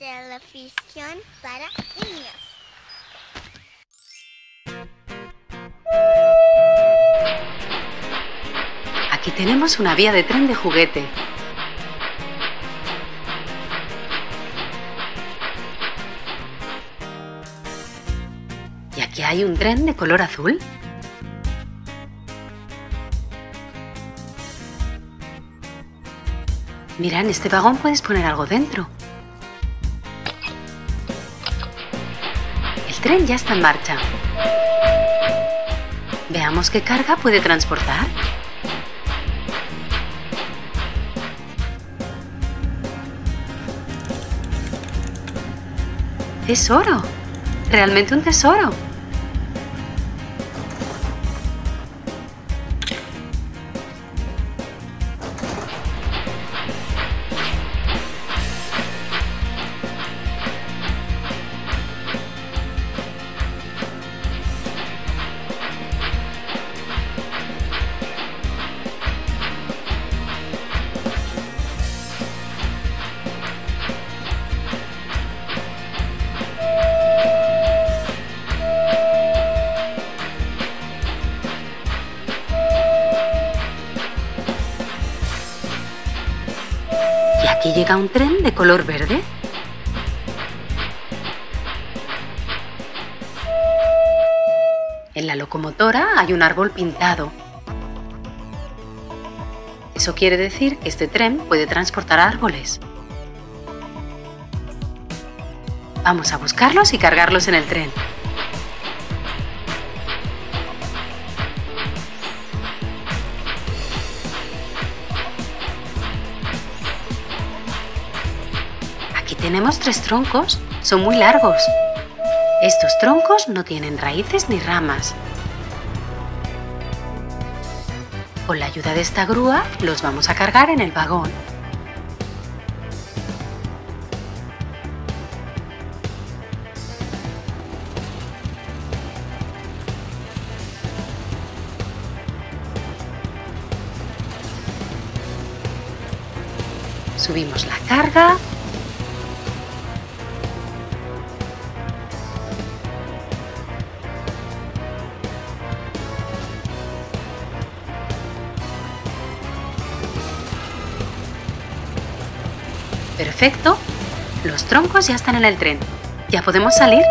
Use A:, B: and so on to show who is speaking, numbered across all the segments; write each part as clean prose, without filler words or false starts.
A: televisión para niños.
B: Aquí tenemos una vía de tren de juguete. Y aquí hay un tren de color azul. Mira, en este vagón puedes poner algo dentro. El tren ya está en marcha. Veamos qué carga puede transportar. ¡Tesoro! ¡Realmente un tesoro! Aquí llega un tren de color verde. En la locomotora hay un árbol pintado. Eso quiere decir que este tren puede transportar árboles. Vamos a buscarlos y cargarlos en el tren. Aquí tenemos 3 troncos, son muy largos. Estos troncos no tienen raíces ni ramas. Con la ayuda de esta grúa los vamos a cargar en el vagón. Subimos la carga. Perfecto. Los troncos ya están en el tren. ¿Ya podemos salir?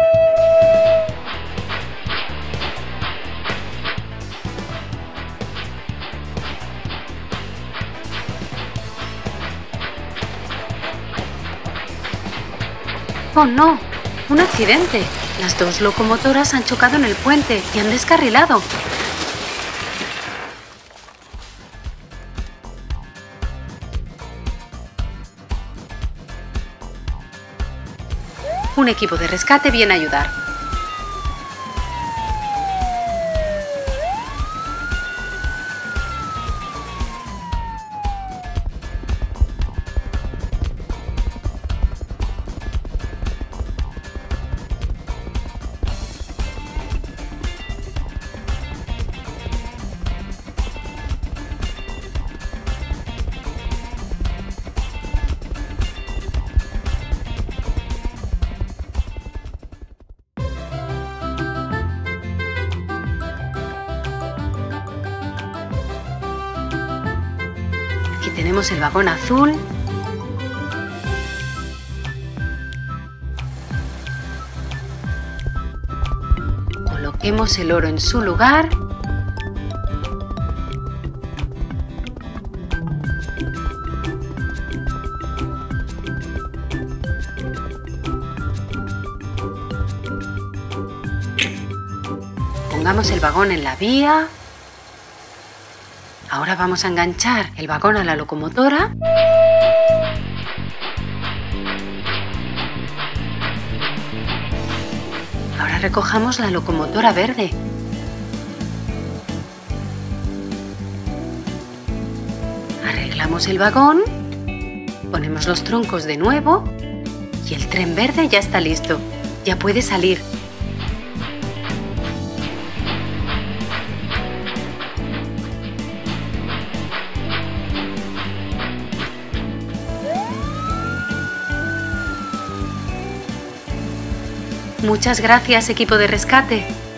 B: ¡Oh, no! ¡Un accidente! Las 2 locomotoras han chocado en el puente y han descarrilado. Un equipo de rescate viene a ayudar. Aquí tenemos el vagón azul. Coloquemos el oro en su lugar. Pongamos el vagón en la vía. Ahora vamos a enganchar el vagón a la locomotora. Ahora recojamos la locomotora verde. Arreglamos el vagón, ponemos los troncos de nuevo y el tren verde ya está listo. Ya puede salir. Muchas gracias, equipo de rescate.